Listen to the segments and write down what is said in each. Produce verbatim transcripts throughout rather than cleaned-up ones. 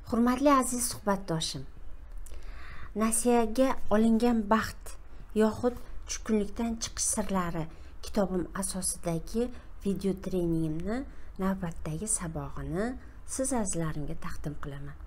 Hurmatli aziz suhbatdoshim, nasiyaga olingan baxt yoxud tushkunlikdan chiqish sirlari kitobim asosidagi video treningimni navbatdagi sabog'ini siz azizlarimga taqdim qilaman.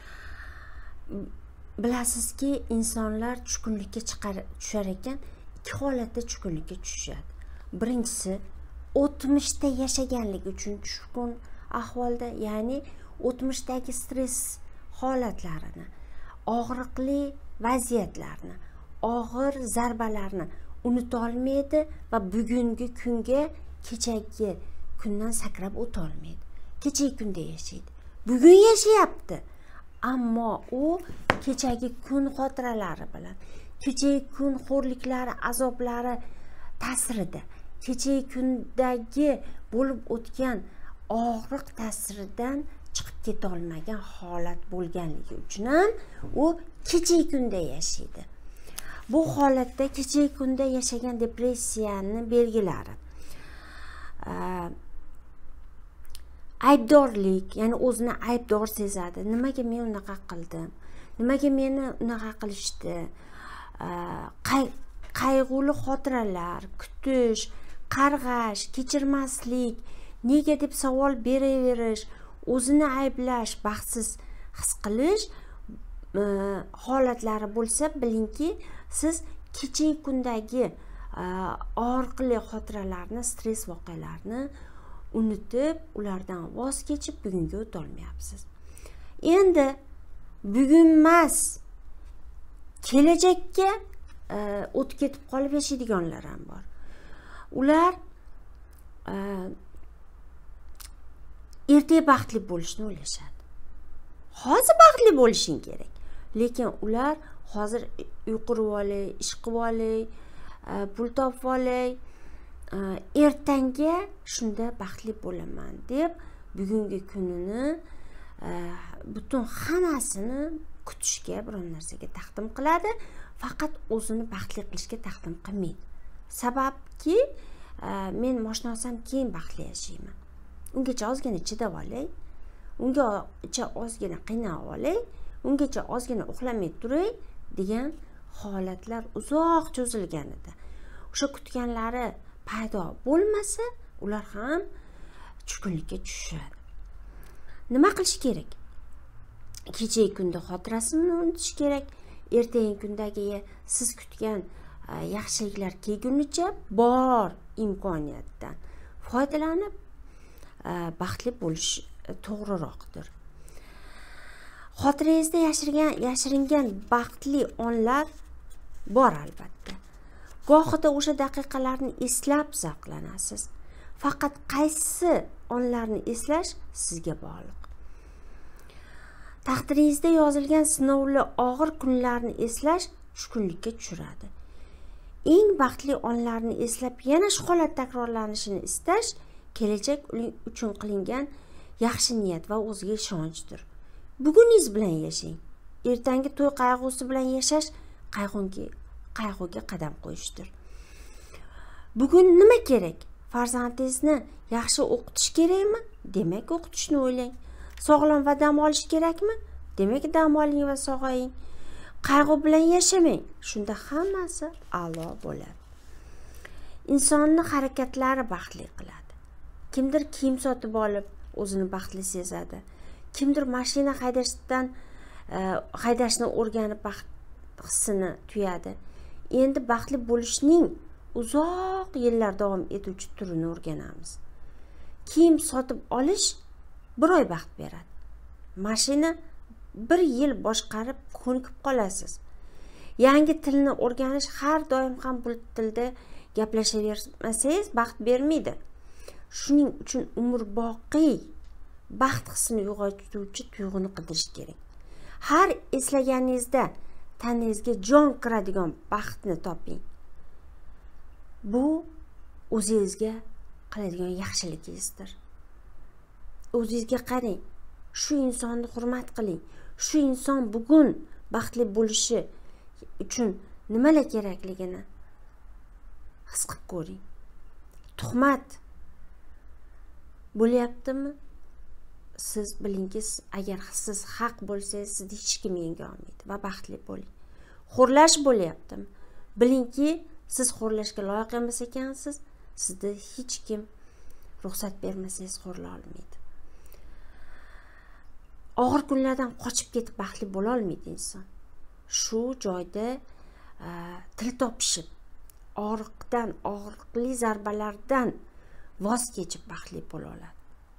Bilasizki, insonlar tushkunlikka chiqar tushar ekan, ikki holatda tushkunlikka tushadi. Birinchisi, o'tmishda yashaganlik uchun tushkun ahvolda, ya'ni o'tmishdagi stress holatlarini, og'riqli vaziyatlarni, og'ir zarbalarni unuta olmaydi va bugungi kunga kechagi kundan sakrab o'ta olmaydi. Kechagi kunda yashaydi. Bugun yashayapti, ammo u kechagi kun xotiralari bilan, kechagi kun xo'rliklari, azoblari ta'sirida, kechagi kundagi bo'lib o'tgan og'riq ta'siridan chiqib keta olmagan holat bo'lganligi uchun ham u kechagi kunda yashaydi. Bu holatda kechagi kunda yashagan depressiyani belgilari aybdorlik, ya'ni o'zini aybdor sezadi. Nimaga men unaqa qildim? Nimaga meni unaqa qilishdi? Qayg'uli xotiralar, kutish, qarg'ash, kechirmaslik, nega deb savol beraverish, o'zini ayblash, baxtsiz his qilish holatlari bo'lsa, bilingki, siz kechagi kundagi og'riqli xotiralarni, stress voqealarni unutib, ulardan voz kechib bugunga o'ta olmayapsiz. Endi bugun emas, kelajakka o'tib ketib qolib yashaydiganlar ham bor. Ular ertaga baxtli bo'lishni o'ylashadi. Hozir baxtli bo'lishing kerak. Lekin ular hozir uy qurib olay, ish qilib olay, pul topib olay, ertangi shunda baxtli bo'laman deb bugungi kunini butun hammasini kutishga, biron narsaga taqdim qiladi, faqat o'zini baxtli qilishga taqdim qilmaydi. Sababki men moshina olsam keyin baxtli yashayman. Ungacha ozgina chidab olay, ungacha ozgina qiynalib olay, ungacha ozgina uxlamay turay degan holatlar uzoq cho'zilganida, o'sha kutganlari paydo bo'lmasa, ular ham tushkunlikka tushadi. Nima qilish kerak? Kechagi kunda xotirasini unutish kerak. Ertangi kundagi siz kutgan yaxshiliklar kelgunicha bor imkoniyatdan foydalanib baxtli bo'lish to'g'riroqdir. Xotirangizda yashiringan yashiringan baxtli onlar bor albatta. Gohida o'sha daqiqalarni eslab zavqlanasiz. Faqat qaysi onlarni eslash sizga bog'liq. Taqdiringizda yozilgan sinovli og'ir kunlarni eslash tushkunlikka tushiradi. Eng baxtli onlarni eslab yana shu holat takrorlanishini istash kelajak uchun qilingan yaxshi niyat va o'ziga ishonchdir. Buguningiz bilan yashang. Ertangi to'y qayg'usi bilan yashash qayg'unga qayg'uga qadam qo'yishdir. Bugun nima kerak? Farzandingizni yaxshi o'qitish kerakmi? Demak, o'qitishni o'ylang. Sog'lom va dam olish kerakmi? Demak, dam oling va sog'aying. Qayg'u bilan yashamang. Shunda hammasi a'lo bo'ladi. Insonni harakatlari baxtli qiladi. Kimdir kiyim sotib olib o'zini baxtli sezadi. Kimdir mashina haydashdan haydashni o'rganib baxt hissini tuyadi. Endi baxtli bo'lishning uzoq yillar davom etuvchi turini o'rganamiz. Kiyim sotib olish bir oy baxt beradi. Mashina bir yil boshqarib ko'nikib qolasiz. Yangi tilni o'rganish har doim ham bu tilda gaplashavermasangiz baxt bermaydi. Shuning uchun umrboqiy baxt hissini uyg'otuvchi tuyg'uni qidirish kerak. Har eslaganingizda tanangizga jon kiradigan baxtni toping. Bu o'zingizga qiladigan yaxshiligingizdir. O'zingizga qarang, shu insonni hurmat qiling. Shu inson bugun baxtli bo'lishi uchun nimalar kerakligini his qilib ko'ring. Tuhmat bo'lyaptimi? siz bilingki, agar siz haq bo'lsangiz, sizni hech kim yenga olmaydi va baxtli bo'ling. Xo'rlash bo'lyaptimi? Bilingki, siz xo'rlashga loyiq emas ekansiz, sizni hech kim ruxsat bermasangiz xo'rla olmaydi. Og'ir kunlardan qochib ketib baxtli bo'la olmaydi inson. Shu joyda til topishib, og'riqdan, og'riqli zarbalardan voz kechib baxtli bo'la oladi.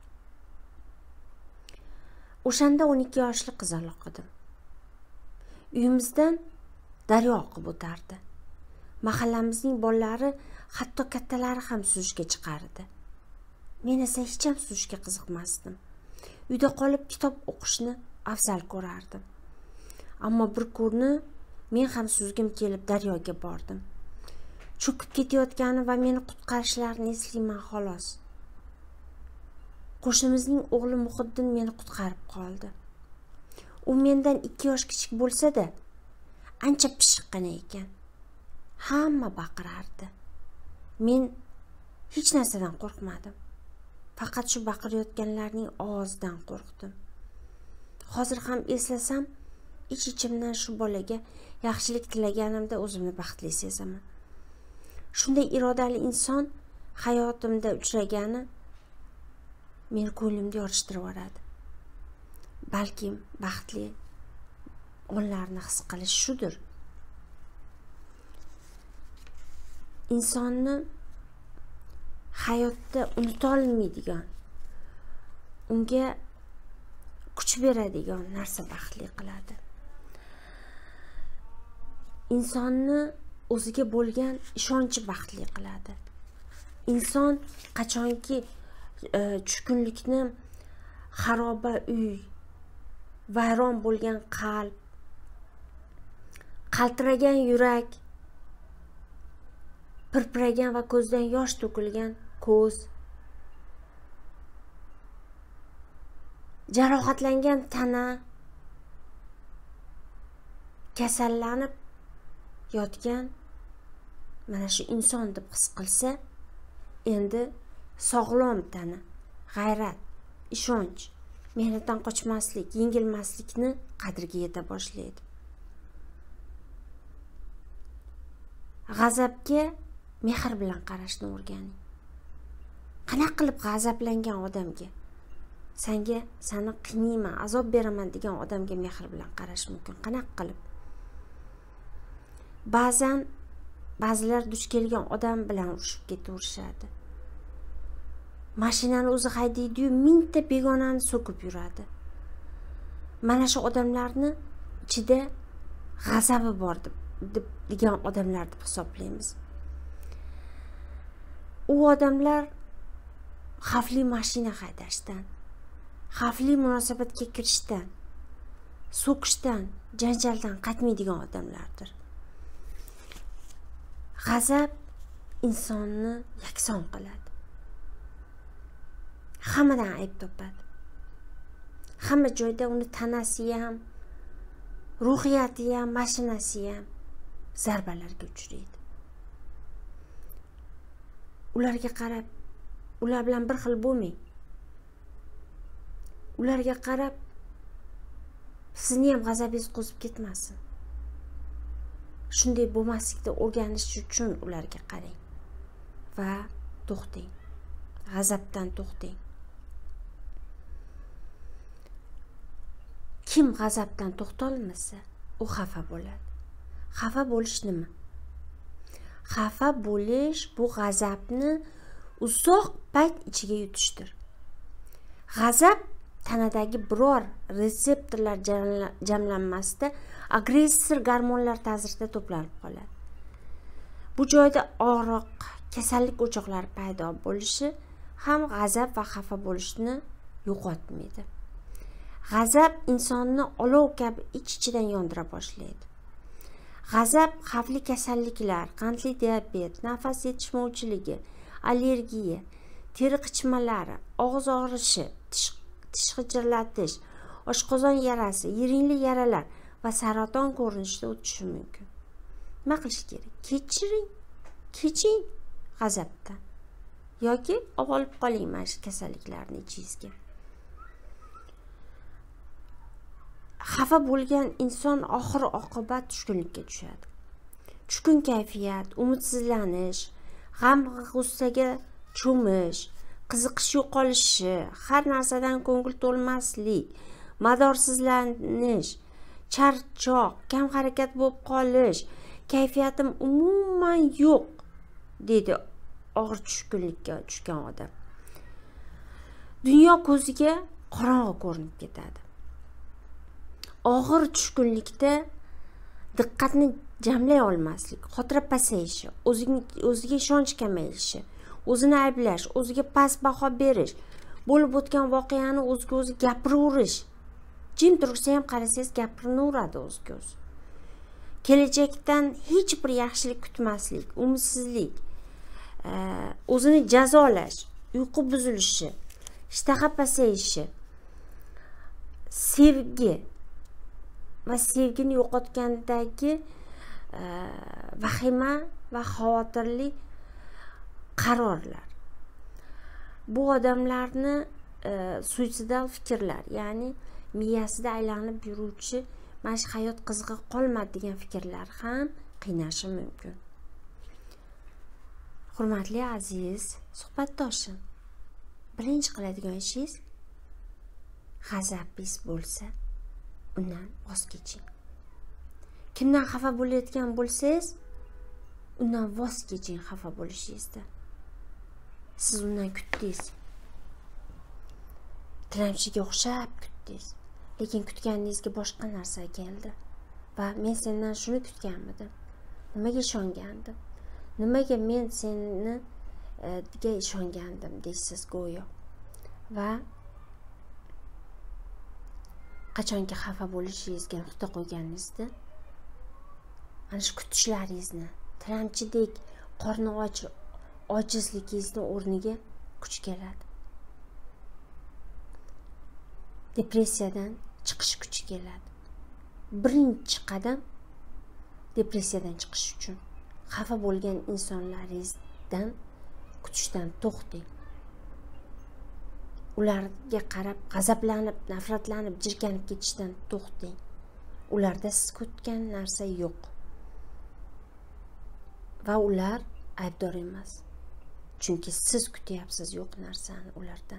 O'shanda o'n ikki yoshli qizaloq edim. Uyimizdan daryo oqib o'tardi. Mahallamizning bolalari, hatto kattalari ham suzishga chiqardi. Men esa hech ham suzishga qiziqmasdim. Uyda qolib kitob o'qishni afzal ko'rardim. Ammo bir kuni men ham suzgim kelib daryoga bordim. Cho'kib ketayotgani va meni qutqarishlarini eslayman xolos. Qo'shnimizning o'g'li Muhiddin meni qutqarib qoldi. U mendan ikki yosh kichik bo'lsa-da, ancha pishiqqina ekan. Hamma baqirardi. Men hech narsadan qo'rqmadim. Faqat shu baqirayotganlarning ovozidan qo'rqdim. Hozir ham eslasam, ich-ichimdan shu bolaga yaxshilik tilaganimda o'zimni baxtli sezaman. Shunday irodali inson hayotimda uchragani meni ko'nglimni yorishtirib yuboradi. Balki baxtli onlarni his qilish shudir. Insonni hayotda unuta olmaydigan, unga kuch beradigan narsa baxtli qiladi. Insonni o'ziga bo'lgan ishonchi baxtli qiladi. Inson qachonki tushkunlikni, xaroba uy, vayron bo'lgan qalb, qaltiragan yurak, pirpiragan va ko'zdan yosh to'kilgan ko'z, jarohatlangan tana, kasallanib yotgan mana shu inson deb his qilsa, endi sog'lom tana, g'ayrat, ishonch, mehnatdan qochmaslik, yengilmaslikni qadriga yeta boshlaydi. G'azabga mehr bilan qarashni o'rganing. Qanaqa qilib g'azablangan odamga, senga seni qiynayman, azob beraman degan odamga mehr bilan qarash mumkin? Qanaqa qilib? Ba'zan ba'zilar duch kelgan odam bilan urushib ketaverishadi. Mashinani o'zi haydaydi-yu, mingta begonani so'kib yuradi. Mana shu odamlarni ichida g'azabi bor deb degan odamlar deb hisoblaymiz. U odamlar xavfli mashina haydashdan, xavfli munosabatga kirishdan, so'kishdan, janjaldan qaytmaydigan odamlardir. G'azab insonni yakson qiladi. Hammadan ayb topadi. Hamma joyda uni tanasi ham, ruhiyati ham, mashinasi ham zarbalarga uchraydi. Ularga qarab, ular bilan bir xil bo'lmang. Ularga qarab, sizni ham g'azabingiz qo'zib ketmasin. Shunday bo'lmaslikni o'rganish uchun ularga qarang va to'xtang. G'azabdan to'xtang. Kim g'azabdan to'xtolmasa, u xafa bo'ladi. Xafa bo'lish nima? Xafa bo'lish bu g'azabni uzoq payt ichiga yutishdir. G'azab tanadagi biror reseptorlar jamlanmasida agressor gormonlar ta'sirida to'planib qoladi. Bu joyda og'riq, kasallik o'choqlari paydo bo'lishi ham g'azab va xafa bo'lishni yo'qotmaydi. G'azab insonni olov kabi ich-ichidan yondira boshlaydi. G'azab xavfli kasalliklar, qandli diabet, nafas yetishmovchiligi, allergiya, teri qichmalari, og'iz og'rishi, tish tish g'ijirlatish, oshqozon yarasi, yiringli yaralar va saraton ko'rinishida o'tishi mumkin. Nima qilish kerak? Kechiring, keching g'azabdan. Yoki olib qoling mana shu kasalliklarni ichingizga. xafa bo'lgan inson oxir oqibat tushkunlikka tushadi. Tushkun kayfiyat, umidsizlanish, g'am g'ussaga cho'mish, qiziqish yo'qolishi, har narsadan ko'ngil to'lmaslik, madorsizlanish, charchoq, kam harakat bo'lib qolish, kayfiyatim umuman yo'q, deydi og'ir tushkunlikka tushgan odam. Dunyo ko'ziga qorong'i ko'rinib ketadi. Og'ir tushkunlikda diqqatni jamlay olmaslik, xotira pasayishi, o'ziga ishonch kamayishi, o'zini ayblash, o'ziga past baho berish, bo'lib o'tgan voqeani o'ziga o'zi gapiraverish. Jim tursa ham qarasangiz gapiraveradi o'ziga o'zi. Kelajakdan hech bir yaxshilik kutmaslik, umidsizlik, o'zini jazolash, uyqu buzilishi, ishtaha pasayishi, sevgi va sevgini yo'qotgandagi vahima va xavotirli qarorlar. Bu odamlarni suitsidal fikrlar, ya'ni miyasida aylanib yuruvchi mana shu hayot qizig'i qolmadi degan fikrlar ham qiynashi mumkin. Hurmatli aziz suhbatdoshim, birinchi qiladigan ishingiz g'azabingiz bo'lsa, undan voz keching. Kimdan xafa bo'layotgan bo'lsangiz, undan voz keching xafa bo'lishingizda. Siz undan kutdingiz. Tilamchiga o'xshab kutdingiz. Lekin kutganingizga boshqa narsa keldi. Va men sendan shuni kutganmidim. Nimaga ishongandim? Nimaga men seni ga ishongandim deysiz go'yo. Va qachonki xafa bo'lishingizga nuqta qo'yganingizda, ana shu kutishlaringizni, tilamchidek qorni och, ojizligingizni o'rniga kuch keladi. Depressiyadan chiqish kuchi keladi. Birinchi qadam depressiyadan chiqish uchun xafa bo'lgan insonlaringizdan kutishdan to'xtang. Ularga qarab g'azablanib, nafratlanib, jirkanib ketishdan to'xtang. Ularda siz kutgan narsa yo'q. Va ular aybdor emas. Chunki siz kutyapsiz yo'q narsani ulardan.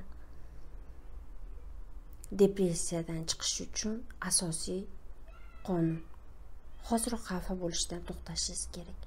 Depressiyadan chiqish uchun asosiy qonun hozir xafa bo'lishdan to'xtashingiz kerak.